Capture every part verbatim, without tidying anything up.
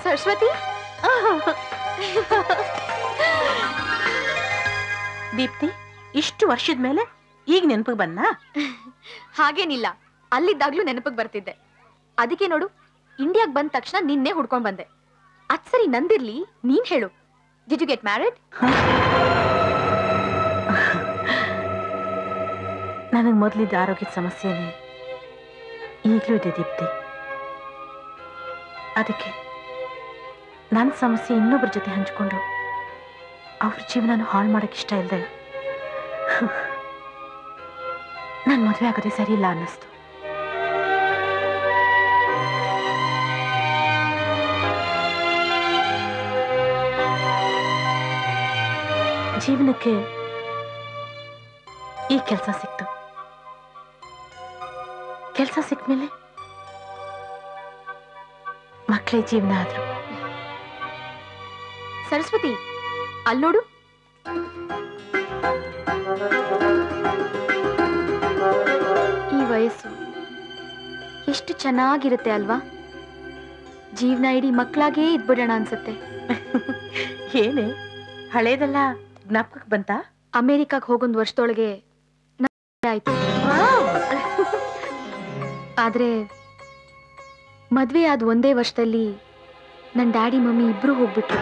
ಸರಸ್ವತಿ ದೀಪ್ತಿ, ಇಷ್ಟು ವರ್ಷದ ಮೇಲೆ ಈಗ ನೆನಪಿಗೆ ಬಂದ? ಹಾಗೇನಿಲ್ಲ, ಅಲ್ಲಿದ್ದಾಗ್ಲೂ ನೆನಪಿಗೆ ಬರ್ತಿದ್ದೆ. ಅದಕ್ಕೆ ನೋಡು, ಇಂಡಿಯಾಗ್ ಬಂದ ತಕ್ಷಣ ನಿನ್ನೆ ಹುಡ್ಕೊಂಡ್ ಬಂದೆ. ಅದ್ ಸರಿ, ನಂದಿರ್ಲಿ, ನೀನ್ ಹೇಳು, ಡಿಡ್ ಯು ಗೆಟ್ ಮ್ಯಾರಿಡ್? ನನಗೆ ಮೊದಲಿದ್ದ ಆರೋಗ್ಯದ ಸಮಸ್ಯೆನೇ ಈಗಲೂ ಇದೆ ದೀಪ್ತಿ. ಅದಕ್ಕೆ ನನ್ನ ಸಮಸ್ಯೆ ಇನ್ನೊಬ್ಬರ ಜೊತೆ ಹಂಚಿಕೊಂಡು ಅವ್ರ ಜೀವನ ಹಾಳು ಮಾಡಕ್ಕೆ ಇಷ್ಟ ಇಲ್ಲದೆ ನಾನು ಮದುವೆ ಆಗೋದೇ ಸರಿ ಇಲ್ಲ ಅನ್ನಿಸ್ತು. ಜೀವನಕ್ಕೆ ಈ ಕೆಲಸ ಸಿಕ್ತು. ಕೆಲಸ ಸಿಕ್ಮೇಲೆ ಮಕ್ಕಳೇ ಜೀವನ ಆದ್ರು. ಸರಸ್ವತಿ, ಅಲ್ಲಿ ನೋಡು. ಈ ವಯಸ್ಸು ಎಷ್ಟು ಚೆನ್ನಾಗಿರುತ್ತೆ ಅಲ್ವಾ? ಜೀವನ ಇಡೀ ಮಕ್ಕಳಾಗೇ ಇದ್ಬಿಡೋಣ ಅನ್ಸುತ್ತೆ. ಏನೇ ಹಳೇದೆಲ್ಲ ಜ್ಞಾಪಕಕ್ಕೆ ಬಂತ? ಅಮೆರಿಕಾಗ್ ಹೋಗೊಂದು ವರ್ಷದೊಳಗೆ ಆಯ್ತು. ಆದ್ರೆ ಮದ್ವೆ ಆದ ಒಂದೇ ವರ್ಷದಲ್ಲಿ ನನ್ನ ಡ್ಯಾಡಿ ಮಮ್ಮಿ ಇಬ್ರು ಹೋಗ್ಬಿಟ್ರು.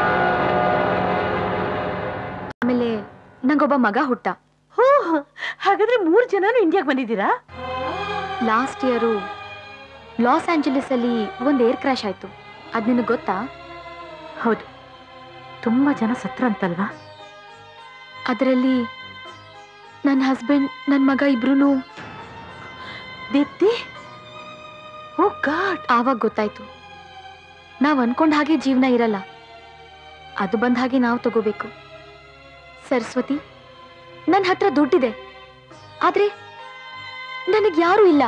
ಆಮೇಲೆ ನಂಗೊಬ್ಬ ಮಗ ಹುಟ್ಟ. ಹೋ, ಹಾಗಾದ್ರೆ ಮೂರು ಜನನು ಇಂಡಿಯಾಗೆ ಬಂದಿದ್ದೀರಾ? ಲಾಸ್ಟ್ ಇಯರು ಲಾಸ್ ಆಂಜಲೀಸ್ ಅಲ್ಲಿ ಒಂದು ಏರ್ ಕ್ರಾಶ್ ಆಯ್ತು. ಅದ್ ನಿನಗೆ ಗೊತ್ತಾ? ಹೌದು, ತುಂಬಾ ಜನ ಸತ್ರಂತಲ್ವಾ? ಅದರಲ್ಲಿ ನನ್ನ ಹಸ್ಬೆಂಡ್, ನನ್ನ ಮಗ ಇಬ್ರು. Deepti, oh god. ಆವಾಗ ಗೊತ್ತಾಯ್ತು, ನಾವ್ ಅನ್ಕೊಂಡ ಹಾಗೆ ಜೀವನ ಇರಲ್ಲ, ಅದು ಬಂದ ಹಾಗೆ ನಾವು ತಗೋಬೇಕು. ಸರಸ್ವತಿ, ನನ್ನ ಹತ್ರ ದುಡ್ಡಿದೆ, ಆದ್ರೆ ನನಗ್ ಯಾರೂ ಇಲ್ಲ.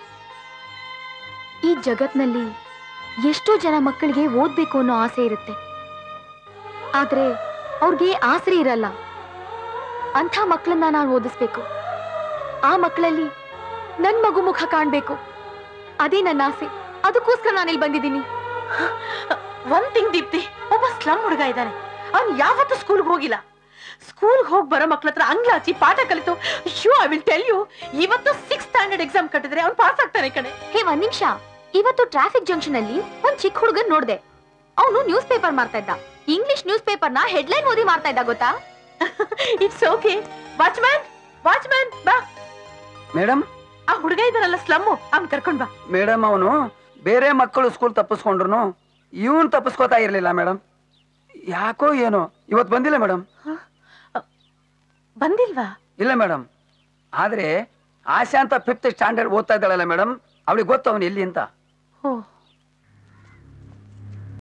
ಈ ಜಗತ್ನಲ್ಲಿ ಎಷ್ಟೋ ಜನ ಮಕ್ಕಳಿಗೆ ಓದ್ಬೇಕು ಅನ್ನೋ ಆಸೆ ಇರುತ್ತೆ, ಆದ್ರೆ ಅವ್ರಿಗೆ ಆಸರೆ ಇರಲ್ಲ. ಅಂಥ ಮಕ್ಕಳನ್ನ ನಾನು ಓದಿಸ್ಬೇಕು. ಆ ಮಕ್ಕಳಲ್ಲಿ ನನ್ ಮಗು ಮುಖ ಕಾಣ್ಬೇಕು, ಅದೇ ನನ್ನ ಆಸೆ. ಅದಕ್ಕೋಸ್ಕರ ನಾನಿಲ್ಲಿ ಬಂದಿದ್ದೀನಿ. ಒಂದ್ ತಿಂಗ್ ದೀಪ್ತಿ, ಒಬ್ಬ ಸ್ಲಮ್ ಹುಡುಗ ಇದ್ದಾನೆ. ಅವ್ನು ಯಾವತ್ತೂ ಸ್ಕೂಲ್ಗೆ ಹೋಗಿಲ್ಲ. ಸ್ಕೂಲ್ಗೆ ಹೋಗಿ ಬರೋ ಮಕ್ಳ ಹತ್ರ ಅಂಗ್ಲಾಚಿ ಪಾಠ ಕಲಿತು, so I will tell you, ಇವತ್ತು ಸಿಕ್ಸ್ ಸ್ಟ್ಯಾಂಡರ್ಡ್ ಎಕ್ಸಾಮ್ ಕಟ್ಟಿದ್ರೆ ಅವ್ನು ಪಾಸ್ ಆಗ್ತಾನೆ ಕಣೆ. ಹೇ, ಒಂದ್ ನಿಮಿಷ. ಇವತ್ತು ಟ್ರಾಫಿಕ್ ಜಂಕ್ಷನ್ ಅಲ್ಲಿ ಒಂದ್ ಚಿಕ್ಕ ಹುಡುಗನ್ ನೋಡ್ದೆ. ಅವನು ನ್ಯೂಸ್ ಪೇಪರ್ ಮಾಡ್ತಾ ಇದ್ದ. ಇಂಗ್ಲಿಷ್ ನ್ಯೂಸ್ ಪೇಪರ್ ನ ಹೆಡ್ಲೈನ್ ಓದಿ ಮಾಡ್ತಾ ಇದ್ದ, ಗೊತ್ತಾ? It's okay. ವಾಚ್ಮ್ಯಾನ್, ವಾಚ್ಮ್ಯಾನ್ ಬಾ. ಮೇಡಮ್, ಆ ಹುಡುಗ ಇದ್ದಾನಲ್ಲ ಸ್ಲಮ್ಮು, ಅವ್ನ್ ಕರ್ಕೊಂಡ್ ಬಾ. ಮೇಡಮ್, ಅವನು ಬೇರೆ ಮಕ್ಕಳು ಸ್ಕೂಲ್ ತಪ್ಪಿಸ್ಕೊಂಡ್ರು ಇವನ್ ತಪ್ಪಿಸ್ಕೋತಾ ಇರ್ಲಿಲ್ಲ ಮೇಡಮ್. ಯಾಕೋ ಏನೋ ಇವತ್ತು ಬಂದಿಲ್ಲ ಮೇಡಮ್. ಬಂದಿಲ್ವಾ? ಇಲ್ಲ ಮೇಡಮ್. ಆದ್ರೆ ಆಶಾ ಅಂತ ಫಿಫ್ತ್ ಸ್ಟ್ಯಾಂಡರ್ಡ್ ಓದ್ತಾ ಇದ್ದಾಳಲ್ಲ ಮೇಡಮ್, ಅವಳಿಗೆ ಗೊತ್ತು ಅವನು ಎಲ್ಲಿ ಅಂತ. ಓ